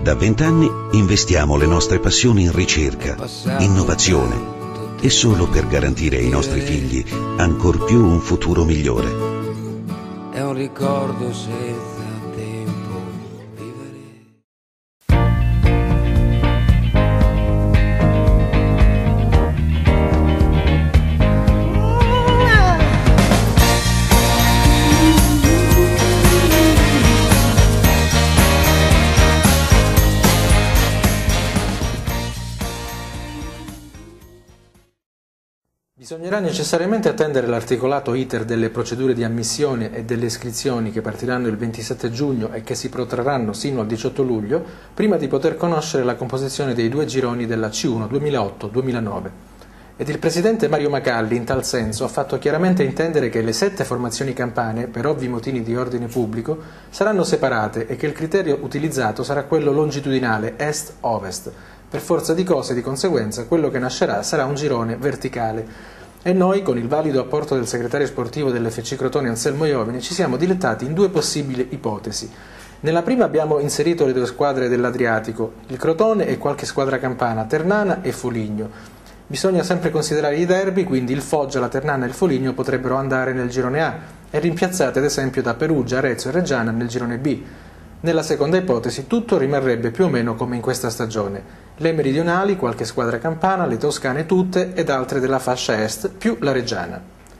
Da 20 anni investiamo le nostre passioni in ricerca, innovazione e solo per garantire ai nostri figli ancor più un futuro migliore. È un ricordo senza tempo vivere. Bisognerà necessariamente attendere l'articolato iter delle procedure di ammissione e delle iscrizioni che partiranno il 27 giugno e che si protrarranno sino al 18 luglio, prima di poter conoscere la composizione dei due gironi della C1 2008-2009. Ed il presidente Mario Macalli, in tal senso, ha fatto chiaramente intendere che le 7 formazioni campane, per ovvi motivi di ordine pubblico, saranno separate e che il criterio utilizzato sarà quello longitudinale est-ovest. Per forza di cose, di conseguenza, quello che nascerà sarà un girone verticale. E noi, con il valido apporto del segretario sportivo dell'FC Crotone Anselmo Iovine, ci siamo dilettati in 2 possibili ipotesi. Nella prima abbiamo inserito le 2 squadre dell'Adriatico, il Crotone e qualche squadra campana, Ternana e Foligno. Bisogna sempre considerare i derby, quindi il Foggia, la Ternana e il Foligno potrebbero andare nel girone A e rimpiazzate ad esempio da Perugia, Arezzo e Reggiana nel girone B. Nella seconda ipotesi tutto rimarrebbe più o meno come in questa stagione. Le meridionali, qualche squadra campana, le toscane tutte ed altre della fascia est, più la reggiana.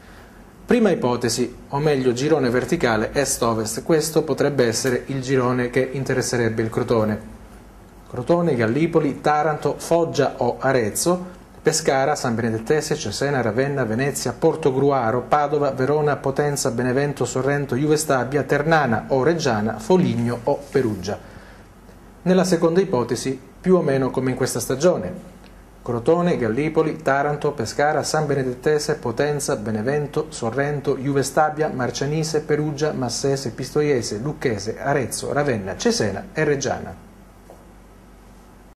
Prima ipotesi, o meglio girone verticale est-ovest, questo potrebbe essere il girone che interesserebbe il Crotone. Crotone, Gallipoli, Taranto, Foggia o Arezzo, Pescara, San Benedettese, Cesena, Ravenna, Venezia, Portogruaro, Padova, Verona, Potenza, Benevento, Sorrento, Juve Stabia, Ternana o Reggiana, Foligno o Perugia. Nella seconda ipotesi, più o meno come in questa stagione: Crotone, Gallipoli, Taranto, Pescara, San Benedettese, Potenza, Benevento, Sorrento, Juve Stabia, Marcianise, Perugia, Massese, Pistoiese, Lucchese, Arezzo, Ravenna, Cesena e Reggiana.